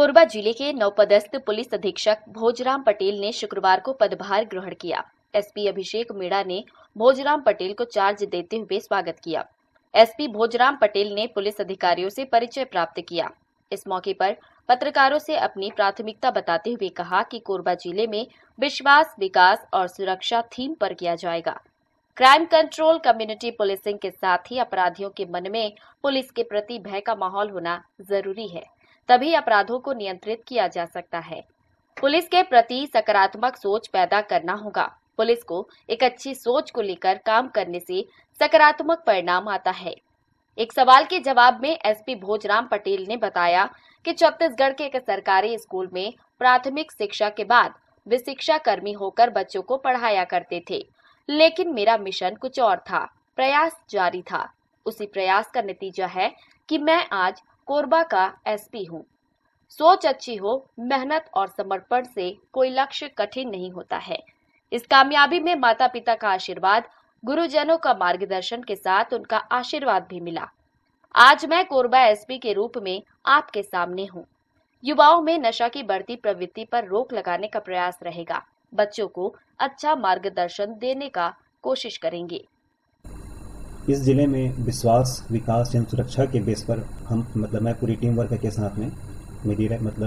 कोरबा जिले के नवपदस्थ पुलिस अधीक्षक भोजराम पटेल ने शुक्रवार को पदभार ग्रहण किया। एसपी अभिषेक मीणा ने भोजराम पटेल को चार्ज देते हुए स्वागत किया। एसपी भोजराम पटेल ने पुलिस अधिकारियों से परिचय प्राप्त किया। इस मौके पर पत्रकारों से अपनी प्राथमिकता बताते हुए कहा कि कोरबा जिले में विश्वास, विकास और सुरक्षा थीम पर किया जाएगा। क्राइम कंट्रोल, कम्युनिटी पुलिसिंग के साथ ही अपराधियों के मन में पुलिस के प्रति भय का माहौल होना जरूरी है, तभी अपराधों को नियंत्रित किया जा सकता है। पुलिस के प्रति सकारात्मक सोच पैदा करना होगा। पुलिस को एक अच्छी सोच को लेकर काम करने से सकारात्मक परिणाम आता है। एक सवाल के जवाब में एसपी भोजराम पटेल ने बताया कि छत्तीसगढ़ के एक सरकारी स्कूल में प्राथमिक शिक्षा के बाद वे शिक्षा कर्मी होकर बच्चों को पढ़ाया करते थे, लेकिन मेरा मिशन कुछ और था, प्रयास जारी था। उसी प्रयास का नतीजा है कि मैं आज कोरबा का एसपी हूँ। सोच अच्छी हो, मेहनत और समर्पण से कोई लक्ष्य कठिन नहीं होता है। इस कामयाबी में माता पिता का आशीर्वाद, गुरुजनों का मार्गदर्शन के साथ उनका आशीर्वाद भी मिला। आज मैं कोरबा एसपी के रूप में आपके सामने हूँ। युवाओं में नशा की बढ़ती प्रवृत्ति पर रोक लगाने का प्रयास रहेगा। बच्चों को अच्छा मार्गदर्शन देने का कोशिश करेंगे। इस जिले में विश्वास, विकास एवं सुरक्षा के बेस पर हम मैं पूरी टीम वर्क के साथ में मेरी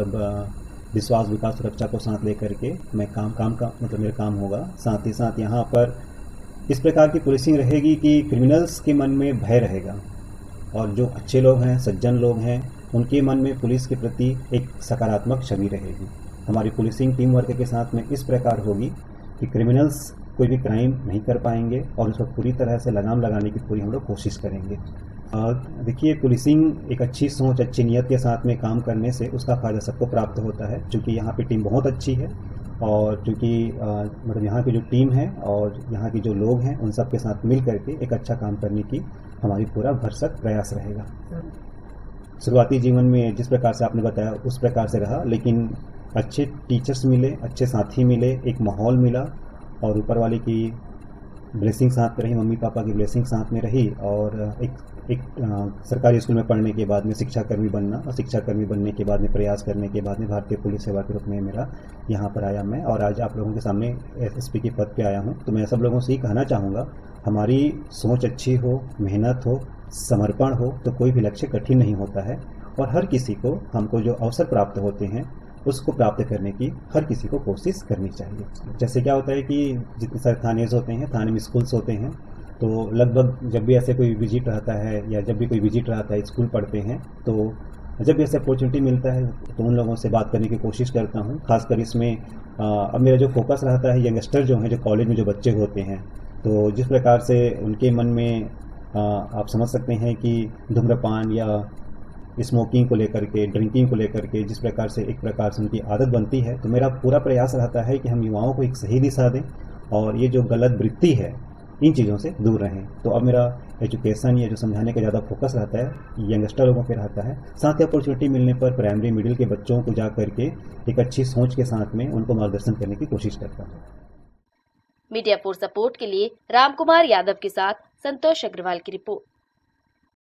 विश्वास, विकास, सुरक्षा को साथ लेकर के मैं मेरा काम होगा। साथ ही साथ यहाँ पर इस प्रकार की पुलिसिंग रहेगी कि क्रिमिनल्स के मन में भय रहेगा और जो अच्छे लोग हैं, सज्जन लोग हैं, उनके मन में पुलिस के प्रति एक सकारात्मक छवि रहेगी। हमारी पुलिसिंग टीम वर्क के साथ में इस प्रकार होगी कि क्रिमिनल्स कोई भी क्राइम नहीं कर पाएंगे और उसको पूरी तरह से लगाम लगाने की पूरी हम लोग कोशिश करेंगे। देखिए, पुलिसिंग एक अच्छी सोच, अच्छी नीयत के साथ में काम करने से उसका फायदा सबको प्राप्त होता है। क्योंकि यहाँ पे टीम बहुत अच्छी है और क्योंकि यहाँ की जो टीम है और यहाँ के जो लोग हैं उन सब के साथ मिल करके एक अच्छा काम करने की हमारी पूरा भरसक प्रयास रहेगा। शुरुआती जीवन में जिस प्रकार से आपने बताया उस प्रकार से रहा, लेकिन अच्छे टीचर्स मिले, अच्छे साथी मिले, एक माहौल मिला और ऊपर वाले की ब्लेसिंग साथ में रही, मम्मी पापा की ब्लेसिंग साथ में रही और एक सरकारी स्कूल में पढ़ने के बाद में शिक्षाकर्मी बनना और शिक्षाकर्मी बनने के बाद में प्रयास करने के बाद में भारतीय पुलिस सेवा के रूप में मेरा यहाँ पर आया मैं और आज आप लोगों के सामने एसएसपी के पद पे आया हूँ। तो मैं सब लोगों से ही कहना चाहूँगा, हमारी सोच अच्छी हो, मेहनत हो, समर्पण हो तो कोई भी लक्ष्य कठिन नहीं होता है और हर किसी को हमको जो अवसर प्राप्त होते हैं उसको प्राप्त करने की हर किसी को कोशिश करनी चाहिए। जैसे क्या होता है कि जितने सारे थानेज होते हैं, थाने में स्कूल्स होते हैं, तो लगभग जब भी ऐसे कोई विजिट रहता है या जब भी कोई विजिट रहता है, स्कूल पढ़ते हैं, तो जब भी ऐसे अपॉर्चुनिटी मिलता है तो उन लोगों से बात करने की कोशिश करता हूँ। खासकर इसमें अब मेरा जो फोकस रहता है यंगस्टर जो हैं, जो कॉलेज में जो बच्चे होते हैं, तो जिस प्रकार से उनके मन में आप समझ सकते हैं कि धूम्रपान या स्मोकिंग को लेकर के, ड्रिंकिंग को लेकर के जिस प्रकार से एक प्रकार से उनकी आदत बनती है, तो मेरा पूरा प्रयास रहता है कि हम युवाओं को एक सही दिशा दें और ये जो गलत वृत्ति है इन चीज़ों से दूर रहें। तो अब मेरा एजुकेशन या जो समझाने का ज़्यादा फोकस रहता है यंगस्टर लोगों पे रहता है। साथ ही अपॉर्चुनिटी मिलने पर प्राइमरी, मिडिल के बच्चों को जा करके एक अच्छी सोच के साथ में उनको मार्गदर्शन करने की कोशिश करता हूँ। मीडिया फॉर सपोर्ट के लिए राम कुमार यादव के साथ संतोष अग्रवाल की रिपोर्ट।